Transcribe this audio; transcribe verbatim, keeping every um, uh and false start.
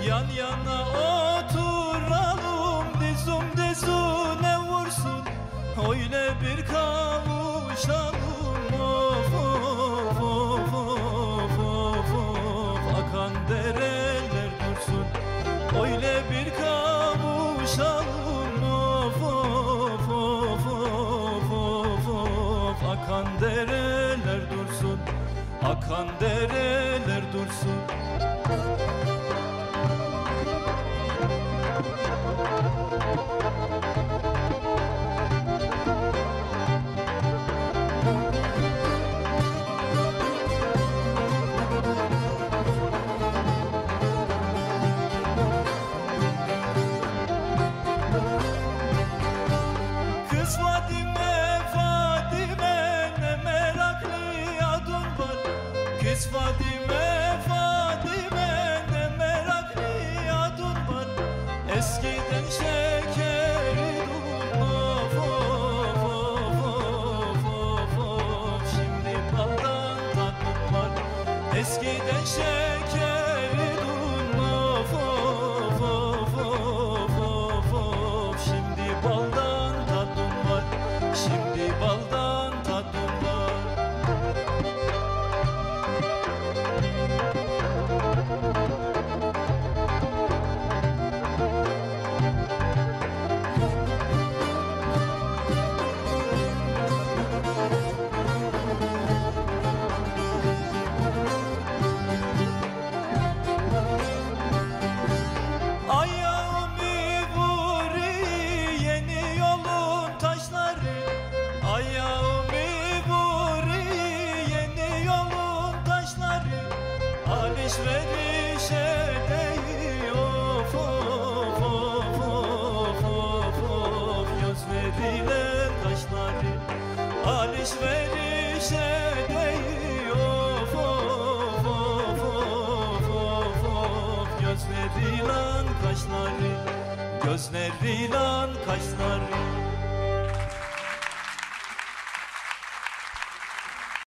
Yan yana oturalım, dizum dizune vursun, öyle bir kavuşalım. Of of of of of of, akan dereler dursun, öyle bir kavuşalım. Of of of of of of, akan dereler dursun, akan dereler dursun. Kız Fadime, Fadime, ne meraklı adın var. Kız Fadime, Fadime, ne meraklı adın var. Eskiden şekeriydin, of of of of of of, şimdi baldan tadın var. Eskiden şekeriydin, of of of of of of, şimdi baldan tadın var. Şimdi baldan tadın var. Ayağımı vuri yeni yolun taşları, ayağımı vuri yeni yolun taşları. Alışverişe değil, of of of of of of, göz verilen taşları. Alışverişe değil, of of of of of of, gözleriyle kaşları, gözleriyle kaşları.